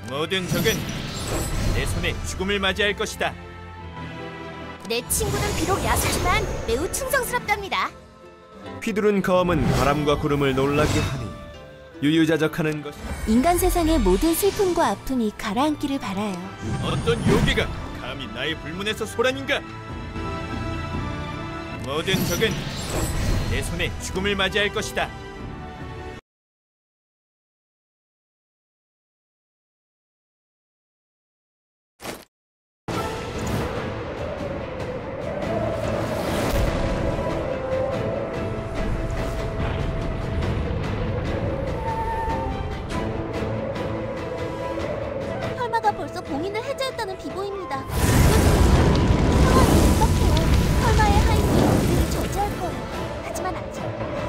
모든 적은 내 손에 죽음을 맞이할 것이다. 내 친구는 비록 야수지만 매우 충성스럽답니다. 휘두른 검은 바람과 구름을 놀라게 하니 유유자적하는 것이 인간 세상의 모든 슬픔과 아픔이 가라앉기를 바라요. 어떤 요괴가 감히 나의 불문에서 소란인가? 모든 적은 내 손에 죽음을 맞이할 것이다. 혈마가 벌써 봉인을 해제했다는 비보입니다. 상황이 급박해요. 혈마의 하인이 우리를 저지할 거예요. 하지만 아직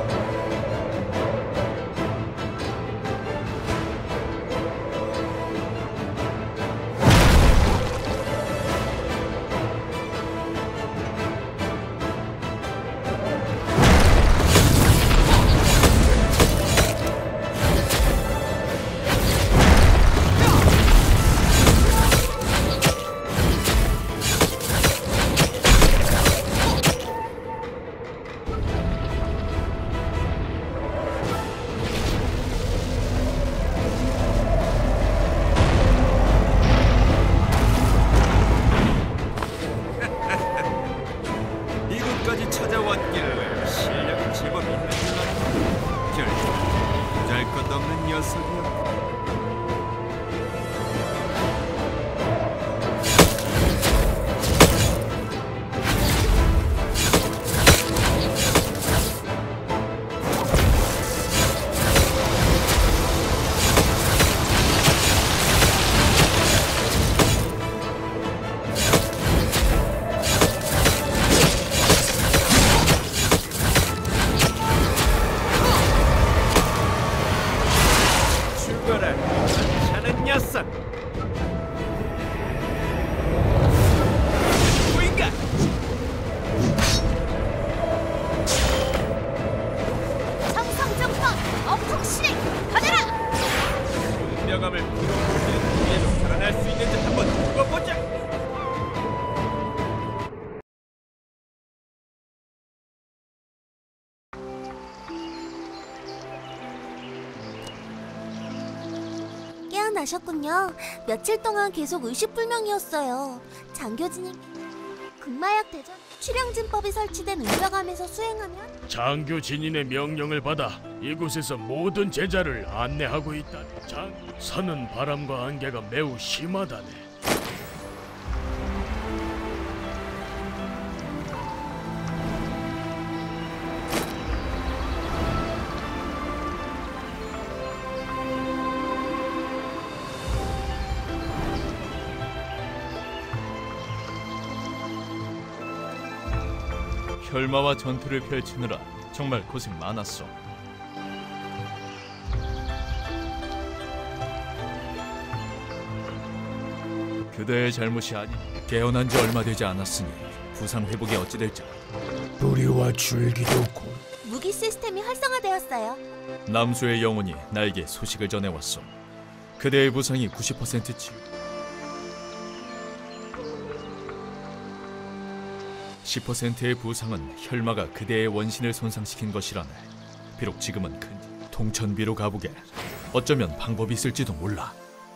이곳까지 찾아왔길래 실력이 제법 있는 줄 알았는데 결국 보잘것없는 녀석이었고 죽어라, 괜찮은 녀석! 보인가? 성성정성 엄통실행 받아라! 운명함을 부러우는 뒤에도 살아날 수 있는지 한번 두고 보자! 깨어나셨군요. 며칠 동안 계속 의식불명이었어요. 장교진이 극마약 대전 출영진법이 설치된 은벽암에서 수행하면 장교 진인의 명령을 받아 이곳에서 모든 제자를 안내하고 있다. 사는 바람과 안개가 매우 심하다네. 혈마와 전투를 펼치느라 정말 고생 많았어. 그대의 잘못이 아니. 깨어난 지 얼마 되지 않았으니 부상 회복이 어찌 될지. 뿌리와 줄기도 곧 무기 시스템이 활성화되었어요. 남수의 영혼이 나에게 소식을 전해왔어. 그대의 부상이 90% 치유. 10%의 부상은 혈마가 그대의 원신을 손상시킨 것이라네. 비록 지금은 큰 통천비로 가보게. 어쩌면 방법이 있을지도 몰라.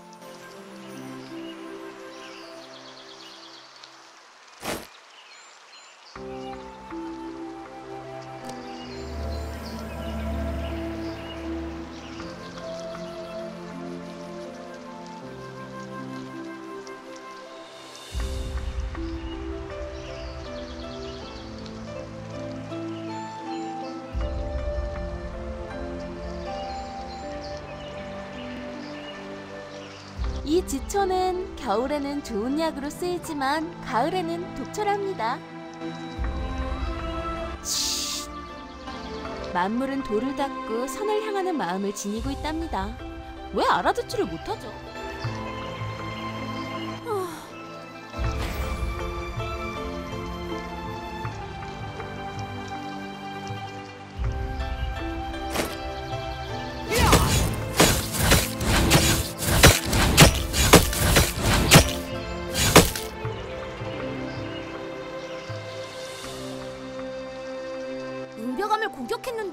이 지초는 겨울에는 좋은 약으로 쓰이지만 가을에는 독철합니다. 만물은 돌을 닦고 선을 향하는 마음을 지니고 있답니다. 왜 알아듣지를 못하죠?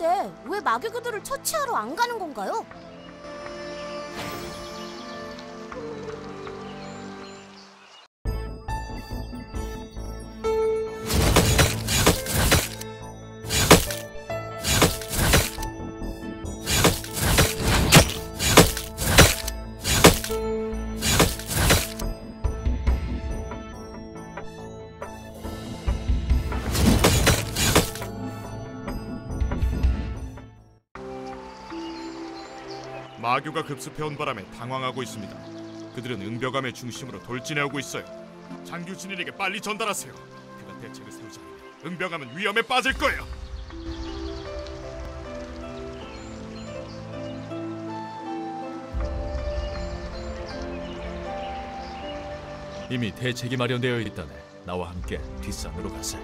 있는데 왜 마귀교들을 처치하러 안 가는 건가요? 마교가 급습해온 바람에 당황하고 있습니다. 그들은 응벽암의 중심으로 돌진해오고 있어요. 장교진에게 빨리 전달하세요. 그가 대책을 세우지 않으면 응벽암은 위험에 빠질 거예요. 이미 대책이 마련되어 있다네. 나와 함께 뒷산으로 가세.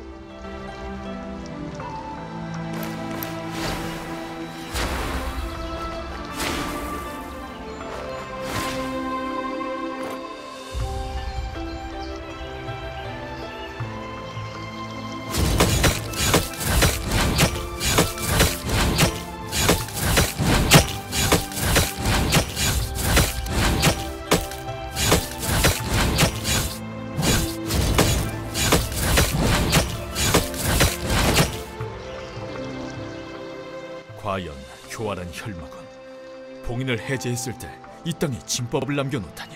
과연 교활한 혈막은 봉인을 해제했을 때 이 땅에 진법을 남겨놓다니.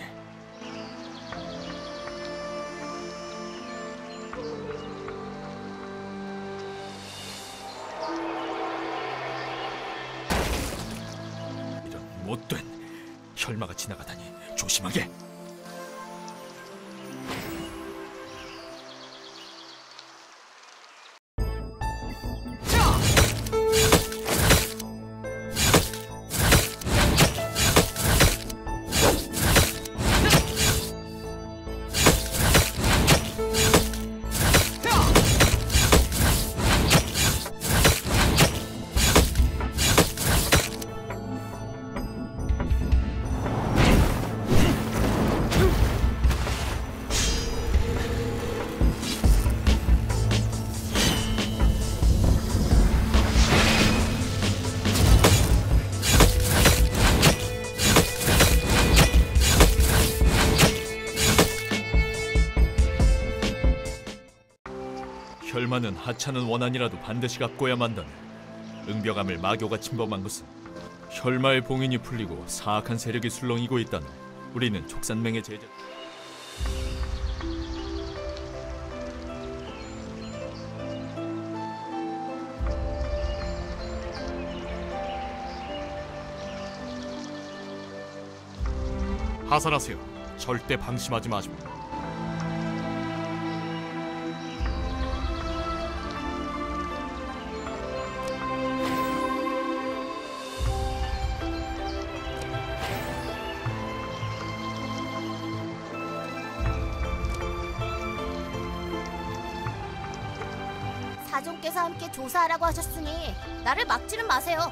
이런 못된 혈마가 지나가다니. 조심하게. 혈마는 하찮은 원한이라도 반드시 갚고야 만다네. 응벽암을 마교가 침범한 것은 혈마의 봉인이 풀리고 사악한 세력이 술렁이고 있다네. 우리는 족산맹의 제자. 하산하세요. 절대 방심하지 마시고. 사종께서 함께 조사하라고 하셨으니 나를 막지는 마세요.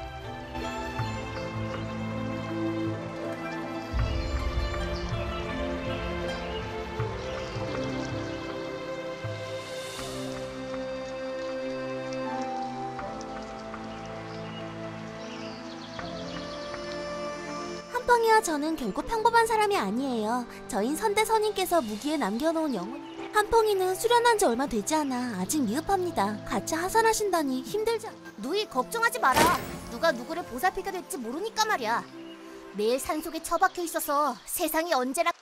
한펑이와 저는 결코 평범한 사람이 아니에요. 저흰 선대선님께서 무기에 남겨놓은 영혼. 한펑이는 수련한 지 얼마 되지 않아 아직 미흡합니다. 같이 하산하신다니 힘들지 않... 누이 걱정하지 마라. 누가 누구를 보살피게 될지 모르니까 말이야. 매일 산속에 처박혀 있어서 세상이 언제나...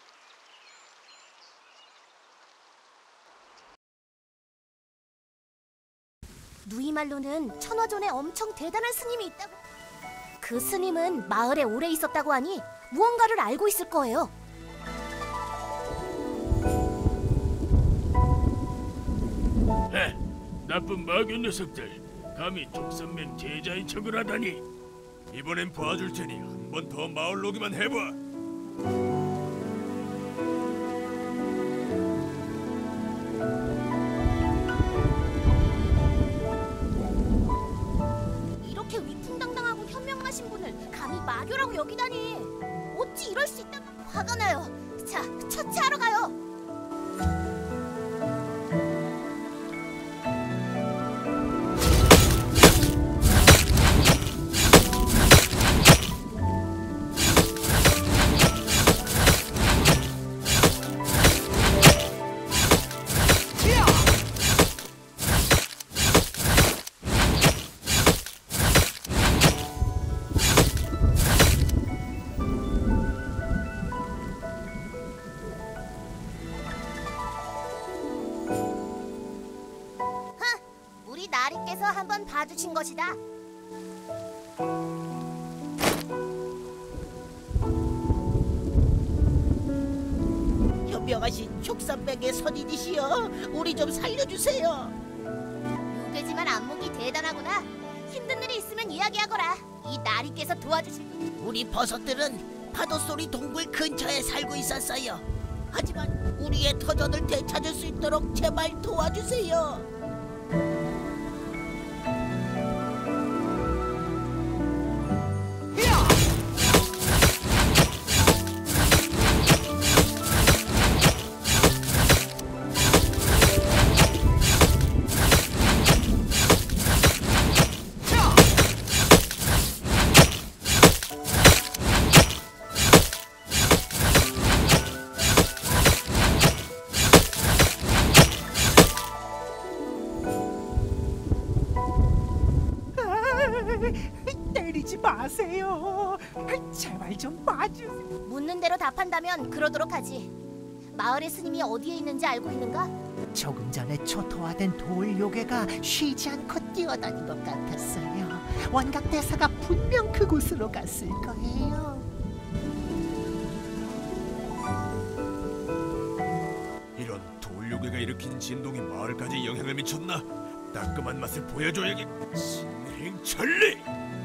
누이 말로는 천화존에 엄청 대단한 스님이 있다고. 그 스님은 마을에 오래 있었다고 하니 무언가를 알고 있을 거예요. 나쁜 마귀 녀석들, 감히 족산맹 제자의 척을 하다니. 이번엔 봐줄 테니 한 번 더 마을 오기만 해봐. 이렇게 위풍당당하고 현명하신 분을 감히 마교라고 여기다니. 어찌 이럴 수 있다고. 화가 나요. 자, 처치하러 가요. 가서 한번 봐주신 것이다. 현명하신 촉산맹의 선인이시여, 우리 좀 살려주세요. 유괴지만 안목이 대단하구나. 힘든 일이 있으면 이야기하거라. 이 나리께서 도와주실. 우리 버섯들은 파도소리 동굴 근처에 살고 있었어요. 하지만 우리의 터전을 되찾을 수 있도록 제발 도와주세요. 때리지 마세요. 제발 좀 봐주세요. 묻는 대로 답한다면 그러도록 하지. 마을의 스님이 어디에 있는지 알고 있는가? 조금 전에 초토화된 돌 요괴가 쉬지 않고 뛰어다닌 것 같았어요. 원각 대사가 분명 그곳으로 갔을 거예요. 이런 돌요괴가 일으킨 진동이 마을까지 영향을 미쳤나? 따끔한 맛을 보여줘야겠. 신행천리!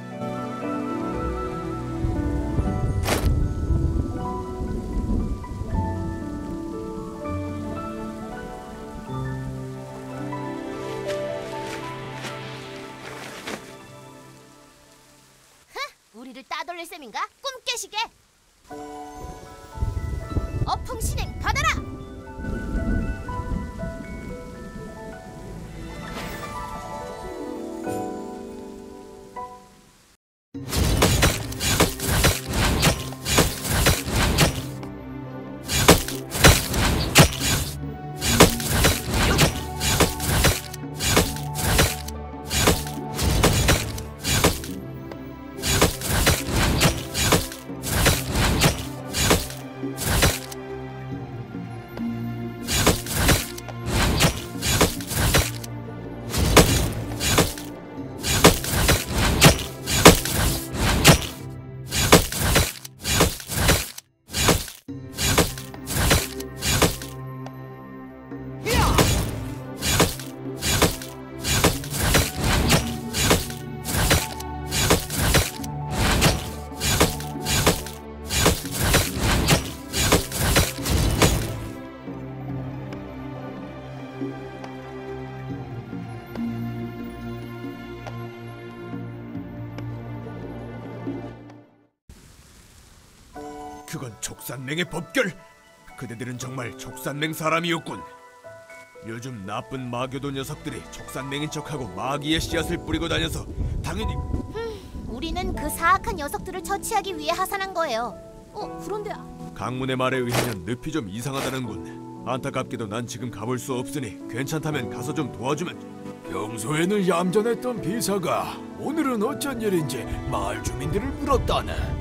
우리를 따돌릴 셈인가? 꿈 깨시게. 어풍신행 받아라. 그건 촉산맹의 법결. 그대들은 정말 촉산맹 사람이었군. 요즘 나쁜 마교도 녀석들이 촉산맹인 척하고 마귀의 씨앗을 뿌리고 다녀서 당연히 우리는 그 사악한 녀석들을 처치하기 위해 하산한 거예요. 그런데 강문의 말에 의하면 늪이 좀 이상하다는군. 안타깝게도 난 지금 가볼 수 없으니 괜찮다면 가서 좀 도와주면. 평소에는 얌전했던 비사가 오늘은 어쩐 일인지 마을 주민들을 물었다네.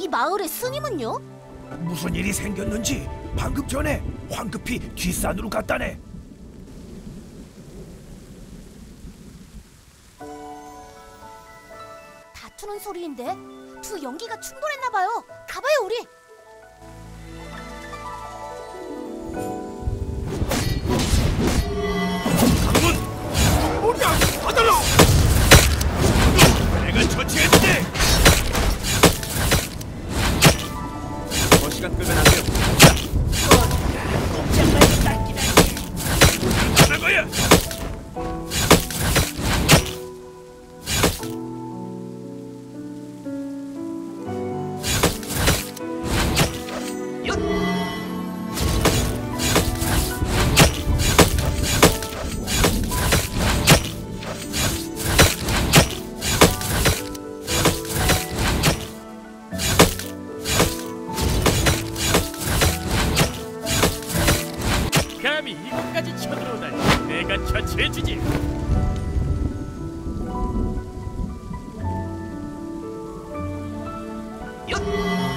이 마을의 스님은요? 무슨 일이 생겼는지 방금 전에 황급히 뒷산으로 갔다네. 다투는 소리인데 두 연기가 충돌했나 봐요. 가봐요 우리. 강문! 오냐! 받아라! 내가 처치했지! 더 시간 끌면 안 돼요. 꼼짝 말고 날 기다려. 가는 거야! 감히 이곳까지 쳐들어오다니 내가 처치해주지. 얏!